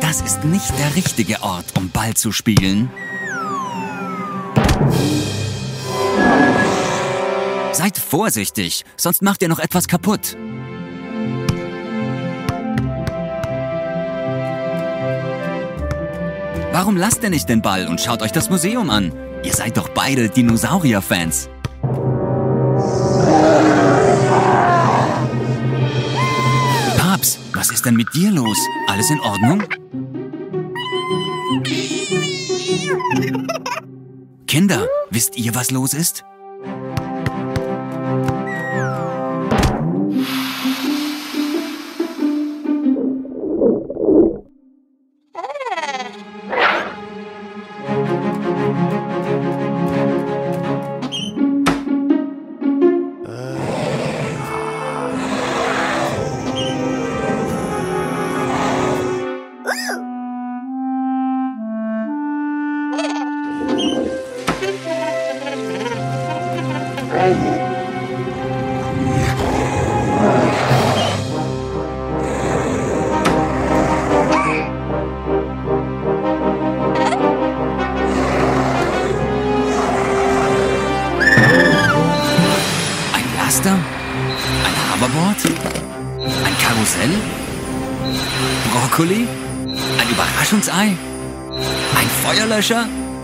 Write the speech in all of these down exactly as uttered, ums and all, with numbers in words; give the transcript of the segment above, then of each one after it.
Das ist nicht der richtige Ort, um Ball zu spielen. Seid vorsichtig, sonst macht ihr noch etwas kaputt. Warum lasst ihr nicht den Ball und schaut euch das Museum an? Ihr seid doch beide Dinosaurier-Fans. Papst, was ist denn mit dir los? Alles in Ordnung? Kinder, wisst ihr, was los ist? Ein Hoverboard? Ein Karussell? Brokkoli? Ein Überraschungsei? Ein Feuerlöscher?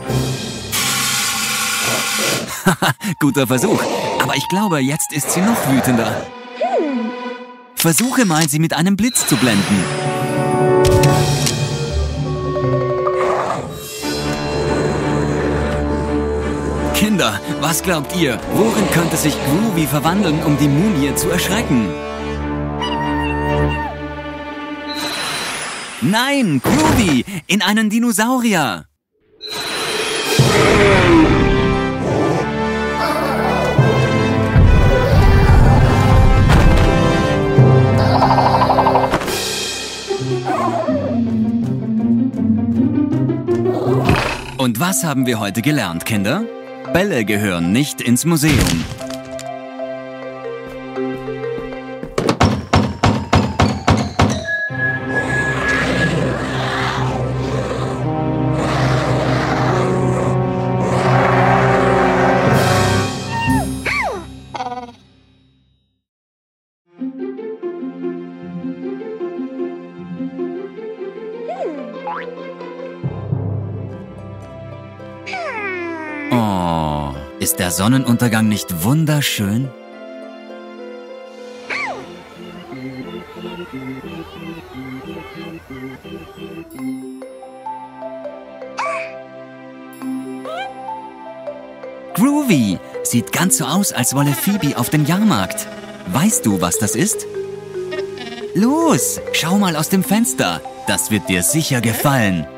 Haha, guter Versuch. Aber ich glaube, jetzt ist sie noch wütender. Versuche mal, sie mit einem Blitz zu blenden. Kinder, was glaubt ihr? Worin könnte sich Groovy verwandeln, um die Mumie zu erschrecken? Nein, Groovy! In einen Dinosaurier! Und was haben wir heute gelernt, Kinder? Bälle gehören nicht ins Museum. Oh, ist der Sonnenuntergang nicht wunderschön? Groovy! Sieht ganz so aus, als wolle Phoebe auf den Jahrmarkt. Weißt du, was das ist? Los, schau mal aus dem Fenster. Das wird dir sicher gefallen.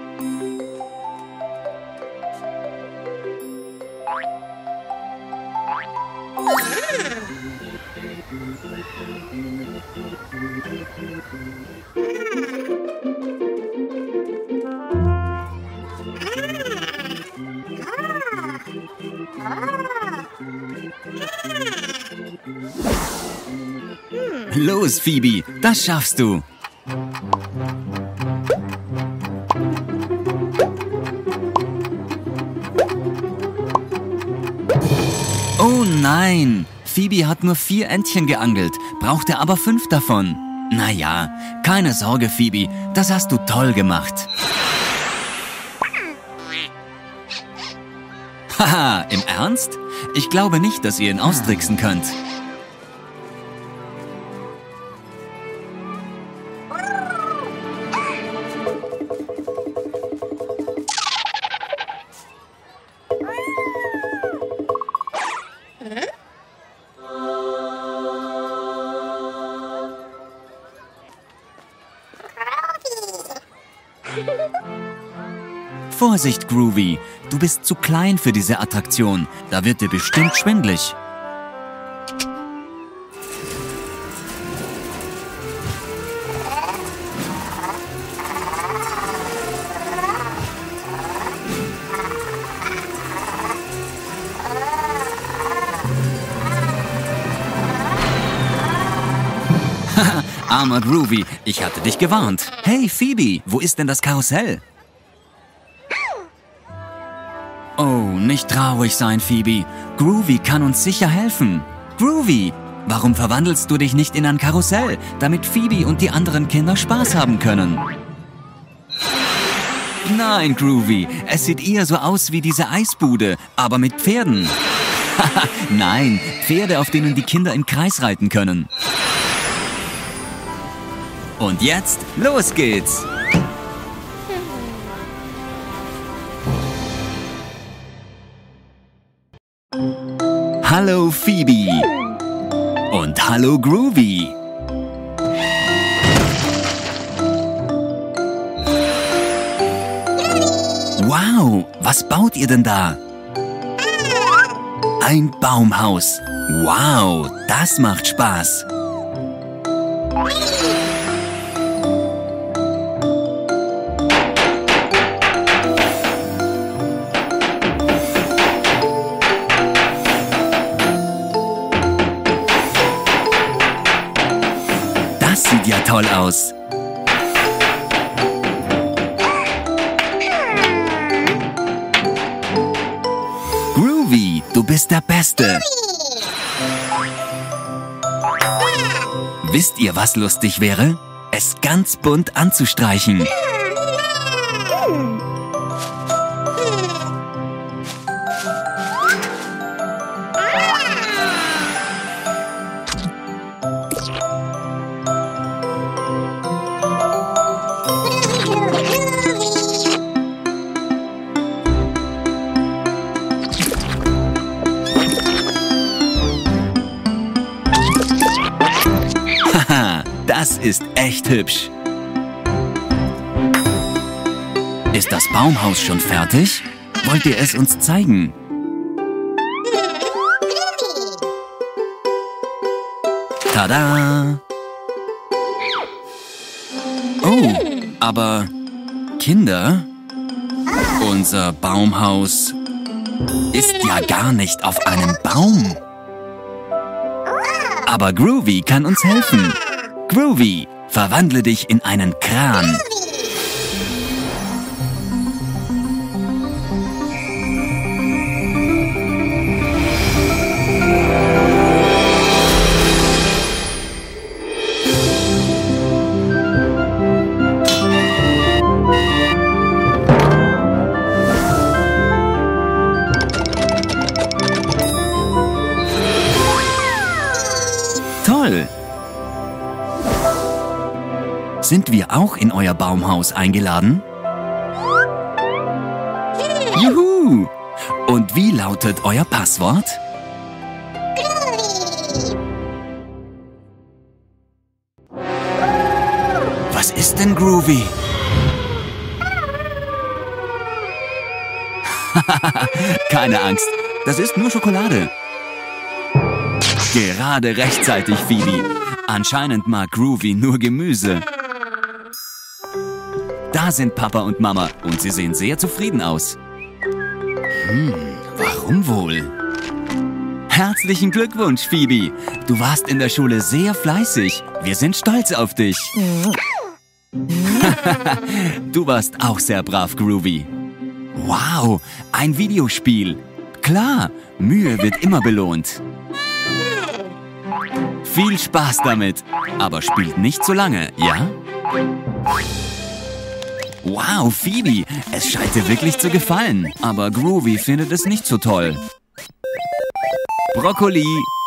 Los, Phoebe, das schaffst du. Oh nein, Phoebe hat nur vier Entchen geangelt, brauchte aber fünf davon. Naja, keine Sorge, Phoebe, das hast du toll gemacht. Haha, im Ernst? Ich glaube nicht, dass ihr ihn austricksen könnt. Vorsicht, Groovy, du bist zu klein für diese Attraktion. Da wird dir bestimmt schwindelig. Armer Groovy, ich hatte dich gewarnt. Hey Phoebe, wo ist denn das Karussell? Oh, nicht traurig sein, Phoebe. Groovy kann uns sicher helfen. Groovy, warum verwandelst du dich nicht in ein Karussell, damit Phoebe und die anderen Kinder Spaß haben können? Nein, Groovy, es sieht eher so aus wie diese Eisbude, aber mit Pferden. Nein, Pferde, auf denen die Kinder im Kreis reiten können. Und jetzt, los geht's! Hallo Phoebe! Und hallo Groovy! Wow, was baut ihr denn da? Ein Baumhaus. Wow, das macht Spaß. Das sieht ja toll aus. Groovy, du bist der Beste. Wisst ihr, was lustig wäre? Es ganz bunt anzustreichen. Haha, das ist echt hübsch. Ist das Baumhaus schon fertig? Wollt ihr es uns zeigen? Tada! Oh, aber Kinder, unser Baumhaus ist ja gar nicht auf einem Baum. Aber Groovy kann uns helfen. Groovy, verwandle dich in einen Kran. Toll! Sind wir auch in euer Baumhaus eingeladen? Juhu! Und wie lautet euer Passwort? Was ist denn Groovy? Keine Angst, das ist nur Schokolade. Gerade rechtzeitig, Phoebe. Anscheinend mag Groovy nur Gemüse. Da sind Papa und Mama und sie sehen sehr zufrieden aus. Hm, warum wohl? Herzlichen Glückwunsch, Phoebe. Du warst in der Schule sehr fleißig. Wir sind stolz auf dich. Du warst auch sehr brav, Groovy. Wow, ein Videospiel. Klar, Mühe wird immer belohnt. Viel Spaß damit, aber spielt nicht so lange, ja? Wow, Phoebe, es scheint dir wirklich zu gefallen, aber Groovy findet es nicht so toll. Brokkoli.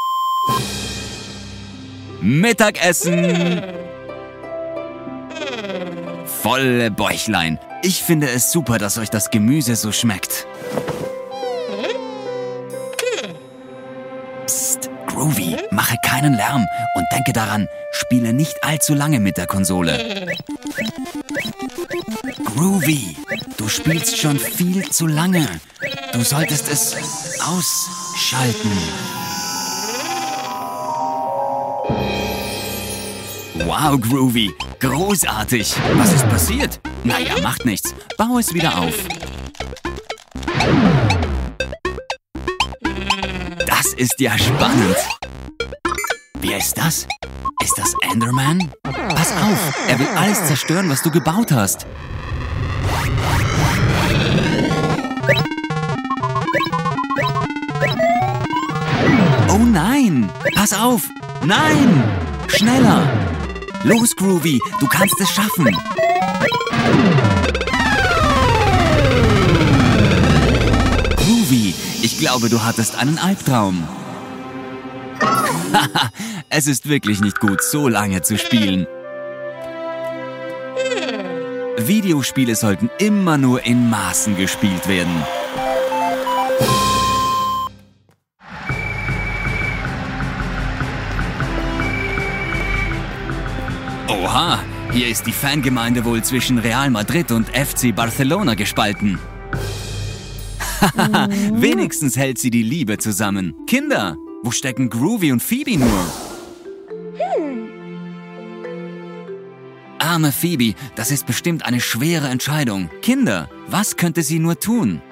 Mittagessen. Volle Bäuchlein. Ich finde es super, dass euch das Gemüse so schmeckt. Psst, Groovy, mache keinen Lärm und denke daran, spiele nicht allzu lange mit der Konsole. Groovy, du spielst schon viel zu lange. Du solltest es ausschalten. Wow, Groovy, großartig. Was ist passiert? Naja, macht nichts. Bau es wieder auf. Das ist ja spannend. Wir Wer ist das? Ist das Enderman? Pass auf, er will alles zerstören, was du gebaut hast. Oh nein! Pass auf! Nein! Schneller! Los, Groovy, du kannst es schaffen! Groovy, ich glaube, du hattest einen Albtraum. Haha, es ist wirklich nicht gut, so lange zu spielen. Videospiele sollten immer nur in Maßen gespielt werden. Oha, hier ist die Fangemeinde wohl zwischen Real Madrid und F C Barcelona gespalten. Haha, wenigstens hält sie die Liebe zusammen. Kinder, wo stecken Groovy und Phoebe nur? Arme Phoebe, das ist bestimmt eine schwere Entscheidung. Kinder, was könnte sie nur tun?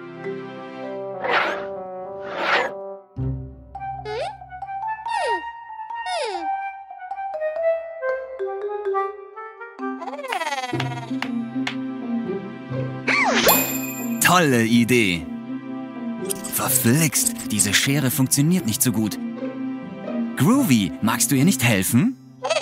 Tolle Idee. Verflixt, diese Schere funktioniert nicht so gut. Groovy, magst du ihr nicht helfen?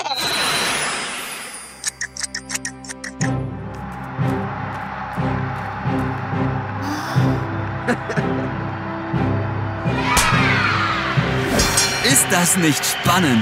Ist das nicht spannend?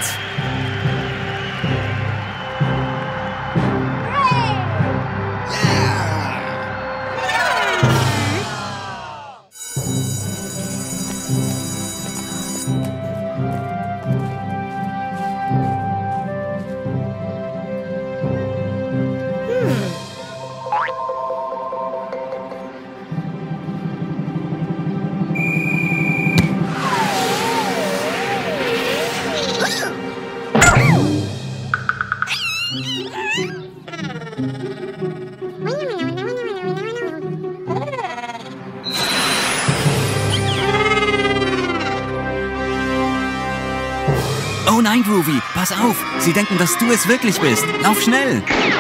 Oh nein, Groovy, pass auf! Sie denken, dass du es wirklich bist. Lauf schnell!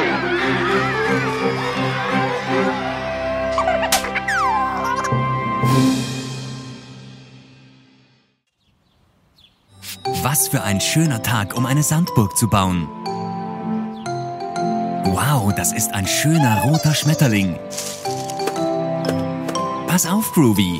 Was für ein schöner Tag, um eine Sandburg zu bauen. Wow, das ist ein schöner roter Schmetterling. Pass auf, Groovy.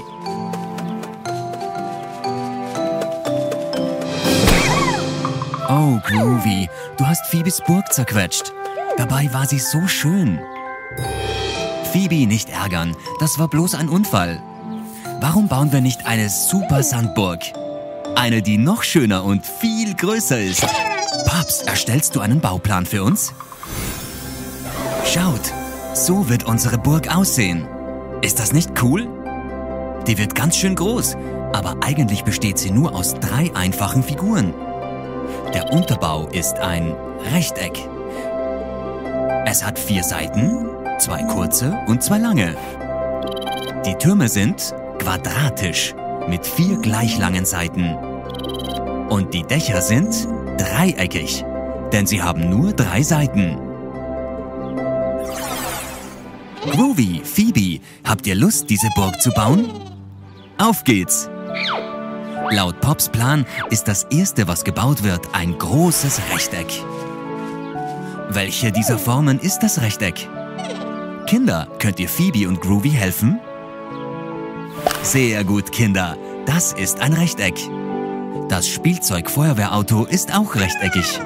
Oh, Groovy, du hast Phoebes Burg zerquetscht. Dabei war sie so schön. Phoebe, nicht ärgern, das war bloß ein Unfall. Warum bauen wir nicht eine super Sandburg? Eine, die noch schöner und viel größer ist. Paps, erstellst du einen Bauplan für uns? Schaut, so wird unsere Burg aussehen. Ist das nicht cool? Die wird ganz schön groß, aber eigentlich besteht sie nur aus drei einfachen Figuren. Der Unterbau ist ein Rechteck. Es hat vier Seiten, zwei kurze und zwei lange. Die Türme sind quadratisch mit vier gleich langen Seiten. Und die Dächer sind dreieckig, denn sie haben nur drei Seiten. Groovy, Phoebe, habt ihr Lust, diese Burg zu bauen? Auf geht's! Laut Pops Plan ist das erste, was gebaut wird, ein großes Rechteck. Welche dieser Formen ist das Rechteck? Kinder, könnt ihr Phoebe und Groovy helfen? Sehr gut, Kinder. Das ist ein Rechteck. Das Spielzeug-Feuerwehrauto ist auch rechteckig.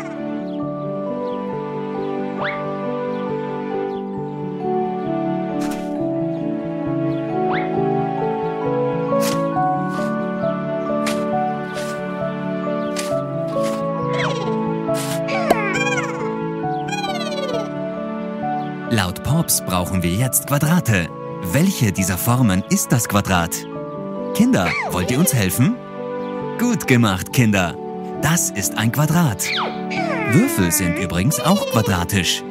Laut Pops brauchen wir jetzt Quadrate. Welche dieser Formen ist das Quadrat? Kinder, wollt ihr uns helfen? Gut gemacht, Kinder. Das ist ein Quadrat. Würfel sind übrigens auch quadratisch.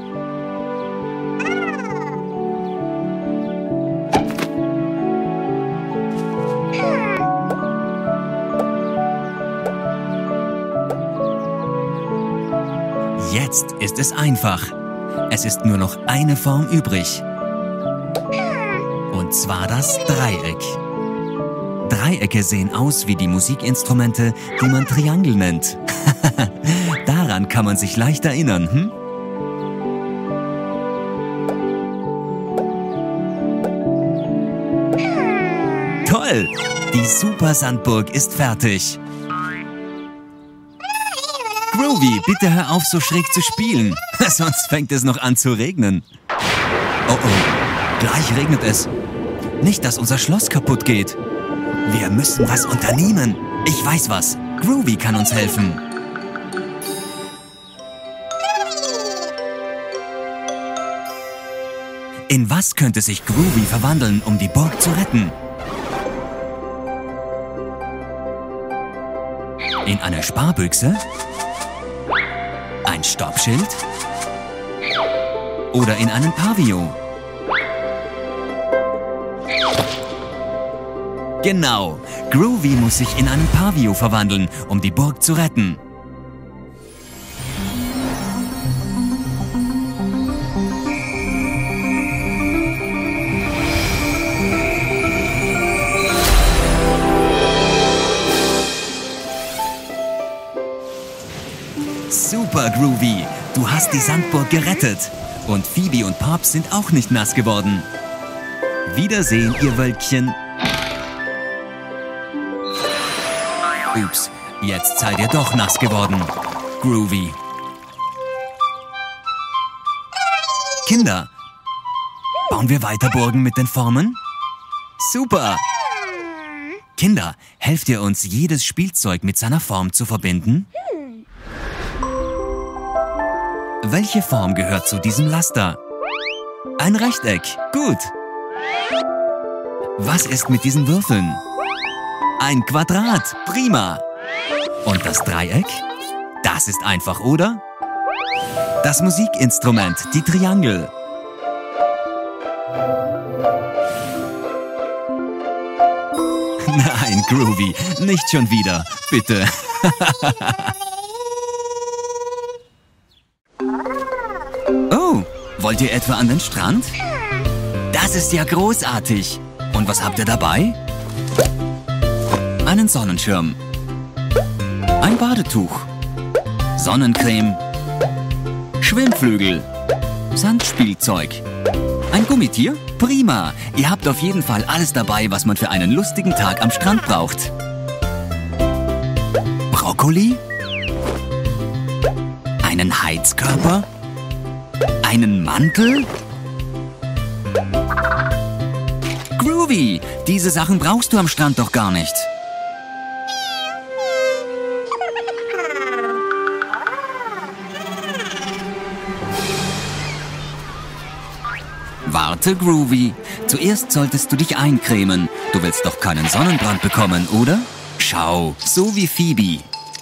Jetzt ist es einfach. Es ist nur noch eine Form übrig. Und zwar das Dreieck. Dreiecke sehen aus wie die Musikinstrumente, die man Triangel nennt. Daran kann man sich leicht erinnern, hm? Toll! Die Super-Sandburg ist fertig. Groovy, bitte hör auf, so schräg zu spielen. Sonst fängt es noch an zu regnen. Oh oh, gleich regnet es. Nicht, dass unser Schloss kaputt geht. Wir müssen was unternehmen. Ich weiß was. Groovy kann uns helfen. In was könnte sich Groovy verwandeln, um die Burg zu retten? In eine Sparbüchse? Ein Stoppschild? Oder in einen Pavillon? Genau, Groovy muss sich in einen Pavillon verwandeln, um die Burg zu retten. Super, Groovy! Du hast die Sandburg gerettet. Und Phoebe und Pops sind auch nicht nass geworden. Wiedersehen, ihr Wölkchen. Ups, jetzt seid ihr doch nass geworden. Groovy. Kinder, bauen wir weiter Burgen mit den Formen? Super! Kinder, helft ihr uns, jedes Spielzeug mit seiner Form zu verbinden? Welche Form gehört zu diesem Laster? Ein Rechteck. Gut. Was ist mit diesen Würfeln? Ein Quadrat. Prima. Und das Dreieck? Das ist einfach, oder? Das Musikinstrument, die Triangel. Nein, Groovy, nicht schon wieder. Bitte. Oh, wollt ihr etwa an den Strand? Das ist ja großartig. Und was habt ihr dabei? Einen Sonnenschirm. Ein Badetuch. Sonnencreme. Schwimmflügel. Sandspielzeug. Ein Gummitier? Prima. Ihr habt auf jeden Fall alles dabei, was man für einen lustigen Tag am Strand braucht. Brokkoli? Einen Heizkörper? Einen Mantel? Groovy, diese Sachen brauchst du am Strand doch gar nicht. Warte, Groovy. Zuerst solltest du dich eincremen. Du willst doch keinen Sonnenbrand bekommen, oder? Schau, so wie Phoebe.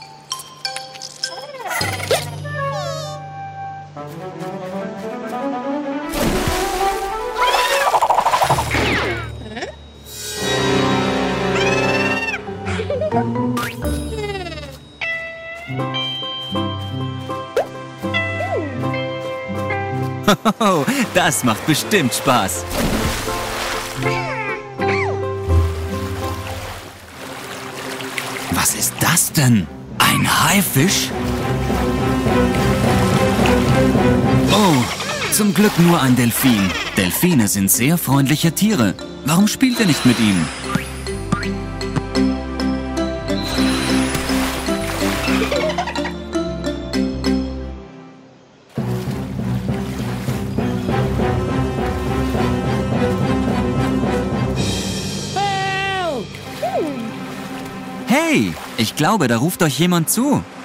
Das macht bestimmt Spaß. Was ist das denn? Ein Haifisch? Oh, zum Glück nur ein Delfin. Delfine sind sehr freundliche Tiere. Warum spielt er nicht mit ihm? Hey, ich glaube, da ruft euch jemand zu.